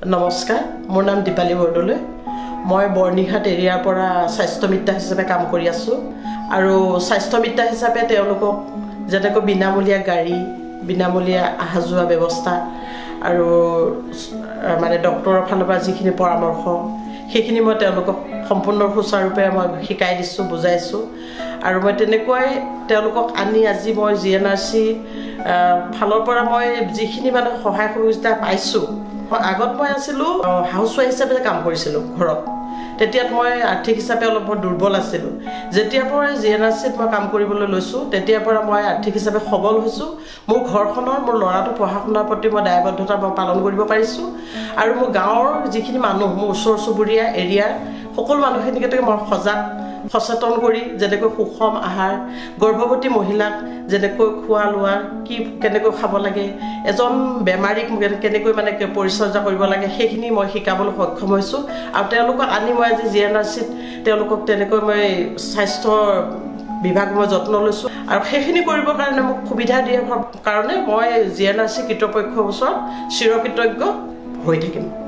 নমস্কাৰ মোৰ নাম দীপালি বৰদলৈ মই বৰ্নিহাট এৰিয়াৰ পৰা স্বাস্থ্য মিত্ৰা হিচাপে কাম কৰি আছো আৰু স্বাস্থ্য মিত্ৰা হিচাপে তেওঁলোকক যেনেকৈ বিনামূলীয়া গাড়ী বিনামূলীয়া আহা যোৱা ব্যৱস্থা আৰু মানে ডক্টৰৰ ফালৰ পৰা যিখিনি পৰামৰ্শ সেইখিনি মই তেওঁলোকক সম্পূৰ্ণ সুচাৰুৰূপে মই শিকাই দিছো বুজাইছো আৰু মই তেনেকৈ তেওঁলোকক আনি আজি মই GNRC ফালৰ পৰা মই যিখিনি মানে সহায় সহযোগিতা পাইছো আগত মই আছিলো হাউসৱাইফ হিচাপে কাম কৰিছিলো ঘৰত তেতিয়াত মই আৰ্থিক হিচাপে অলপ দুৰ্বল আছিলো যেতিয়াৰ পৰা GNRCত মই কাম কৰিবলৈ লৈছো তেতিয়াৰ পৰা মই আৰ্থিক হিচাপে সবল হৈছো মোৰ ঘৰখনৰ মোৰ ল'ৰাটো পঢ়া-শুনাৰ প্ৰতি মই দায়বদ্ধতা পালন কৰিব পাৰিছো আৰু মোৰ গাঁৱৰ যিখিনি মানুহ মোৰ ওচৰ চুবুৰীয়া এৰিয়া সকলো মানুহখিনিকে মই সচেতন কৰি যেনেকৈ সুষম আহাৰ গৰ্ভৱতী মহিলাক যেনেকৈ খোৱা লোৱা কি কেনেকৈ খাব লাগে এজন বেমাৰীক কেনেকৈ মানে পৰিচৰ্যা কৰিব লাগে সেইখিনি মই শিকাবলৈ সক্ষম হৈছো আৰু তেওঁলোকক আনি মই আজি GNRCত তেওঁলোকক তেনেকৈ মই স্বাস্থ্য বিভাগ মই যত্ন লৈছো আৰু সেইখিনি কৰিবৰ কাৰণে মোক সুবিধা দিয়াৰ কাৰণে মই GNRC কৰ্তৃপক্ষৰ ওচৰত চিৰকৃতজ্ঞ হৈ থাকিম